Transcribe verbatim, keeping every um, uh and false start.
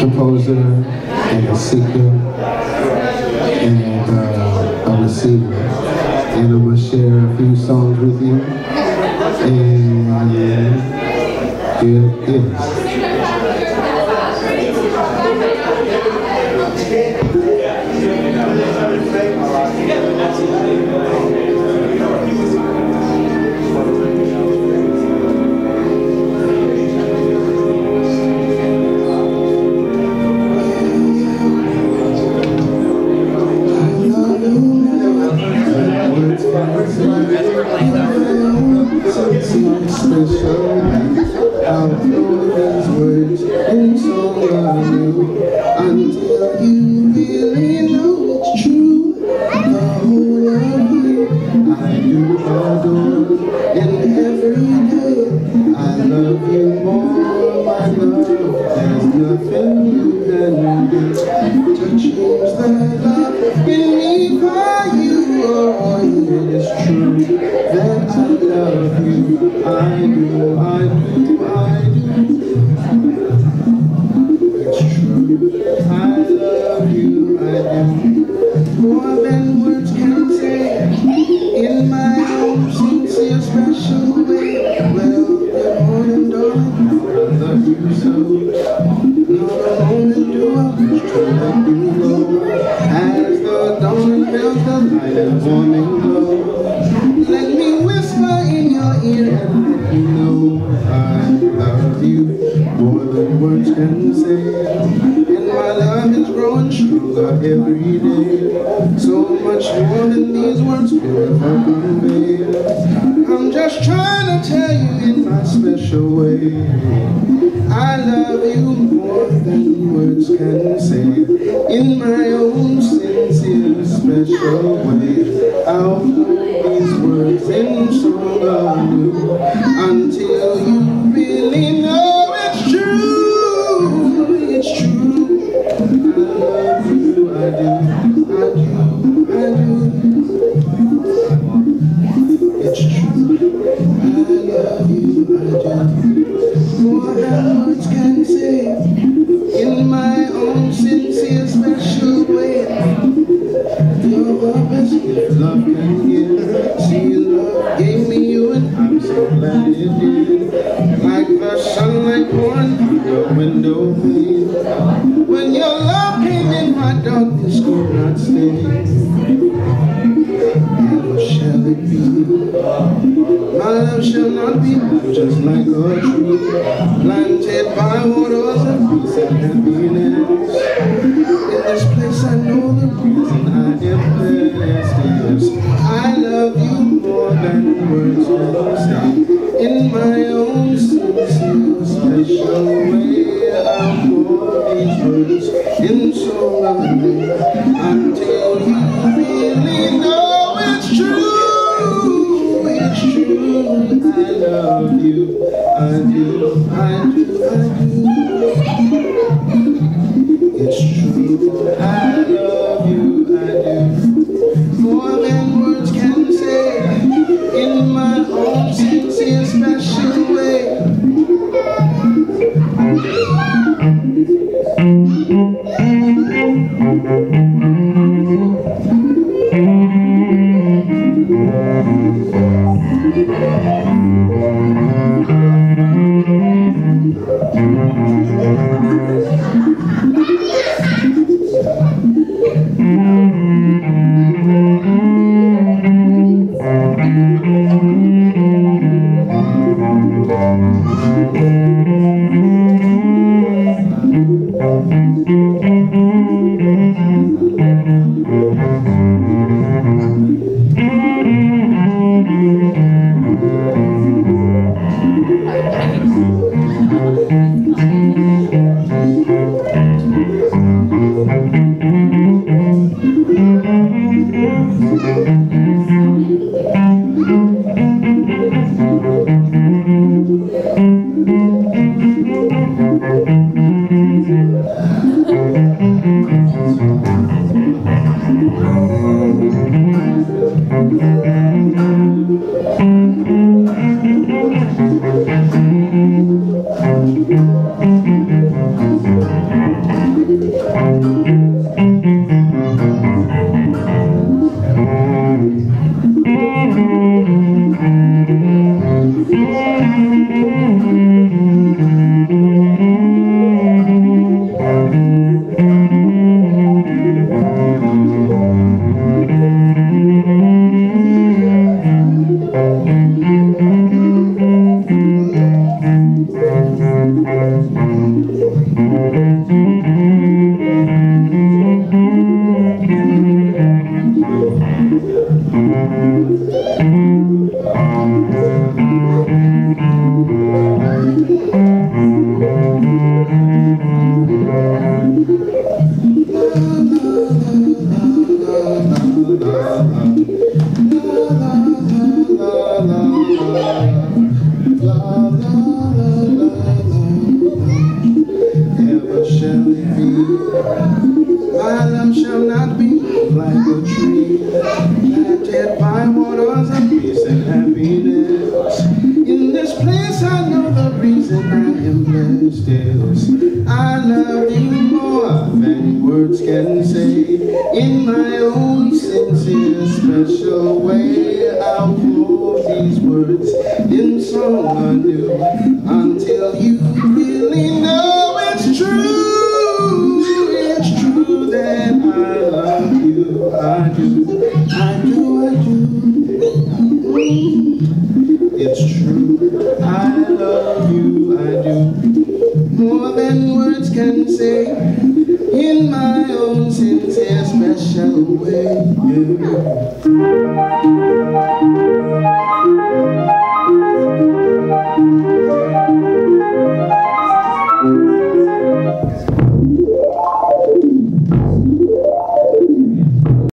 composer and a seeker and uh, a receiver. And I'm going to share a few songs with you. And here it is. My love shall not be like a tree planted by waters of peace and happiness. In this place I know the reason I am blessed is I love you more than words can say. In my own sincere special way I'll pour these words in song anew until you really know it's true. It's true that I love you. I do, I do, I do. It's true, I love you, I do. More than words can say, in my own sincere special way. Yeah.